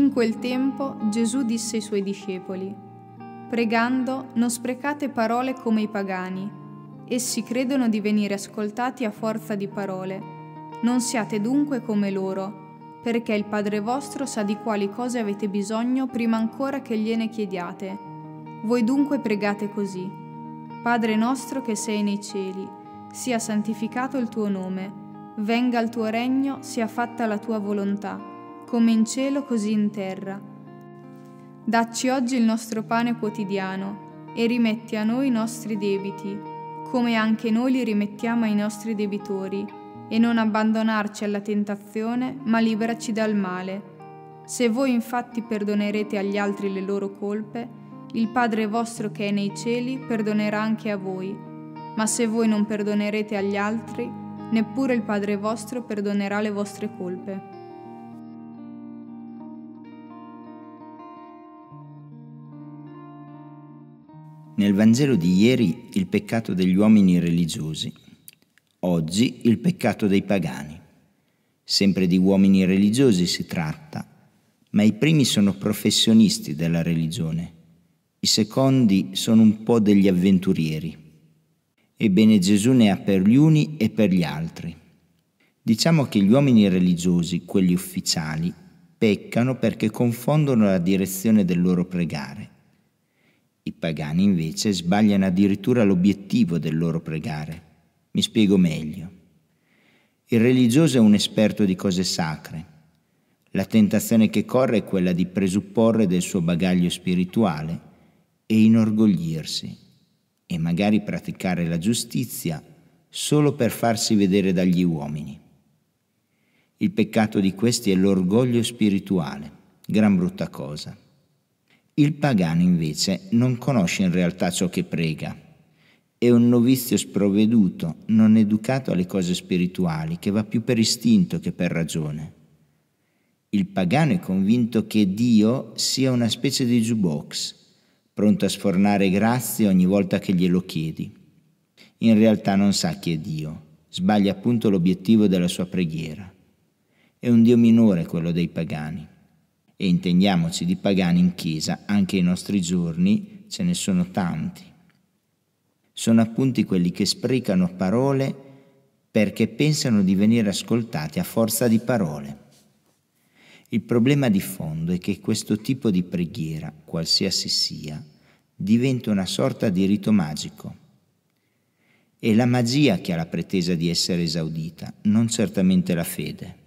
In quel tempo Gesù disse ai suoi discepoli: «Pregando, non sprecate parole come i pagani. Essi credono di venire ascoltati a forza di parole. Non siate dunque come loro, perché il Padre vostro sa di quali cose avete bisogno prima ancora che gliene chiediate. Voi dunque pregate così: Padre nostro che sei nei cieli, sia santificato il tuo nome, venga il tuo regno, sia fatta la tua volontà, come in cielo così in terra. Dacci oggi il nostro pane quotidiano e rimetti a noi i nostri debiti, come anche noi li rimettiamo ai nostri debitori, e non abbandonarci alla tentazione, ma liberaci dal male. Se voi infatti perdonerete agli altri le loro colpe, il Padre vostro che è nei cieli perdonerà anche a voi. Ma se voi non perdonerete agli altri, neppure il Padre vostro perdonerà le vostre colpe». Nel Vangelo di ieri il peccato degli uomini religiosi, oggi il peccato dei pagani. Sempre di uomini religiosi si tratta, ma i primi sono professionisti della religione, i secondi sono un po' degli avventurieri. Ebbene, Gesù ne ha per gli uni e per gli altri. Diciamo che gli uomini religiosi, quelli ufficiali, peccano perché confondono la direzione del loro pregare. I pagani invece sbagliano addirittura l'obiettivo del loro pregare. Mi spiego meglio. Il religioso è un esperto di cose sacre. La tentazione che corre è quella di presupporre del suo bagaglio spirituale e inorgoglirsi e magari praticare la giustizia solo per farsi vedere dagli uomini. Il peccato di questi è l'orgoglio spirituale, gran brutta cosa. Il pagano invece non conosce in realtà ciò che prega. È un novizio sprovveduto, non educato alle cose spirituali, che va più per istinto che per ragione. Il pagano è convinto che Dio sia una specie di jukebox, pronto a sfornare grazie ogni volta che glielo chiedi. In realtà non sa chi è Dio, sbaglia appunto l'obiettivo della sua preghiera. È un Dio minore quello dei pagani. E intendiamoci, di pagani in chiesa, anche ai nostri giorni, ce ne sono tanti. Sono appunto quelli che sprecano parole perché pensano di venire ascoltati a forza di parole. Il problema di fondo è che questo tipo di preghiera, qualsiasi sia, diventa una sorta di rito magico. È la magia che ha la pretesa di essere esaudita, non certamente la fede.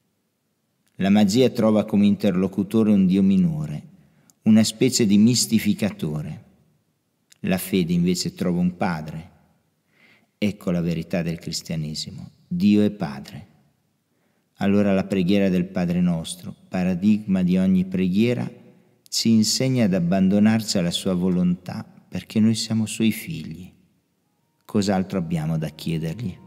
La magia trova come interlocutore un Dio minore, una specie di mistificatore. La fede invece trova un padre. Ecco la verità del cristianesimo: Dio è padre. Allora la preghiera del Padre nostro, paradigma di ogni preghiera, ci insegna ad abbandonarci alla sua volontà, perché noi siamo suoi figli. Cos'altro abbiamo da chiedergli?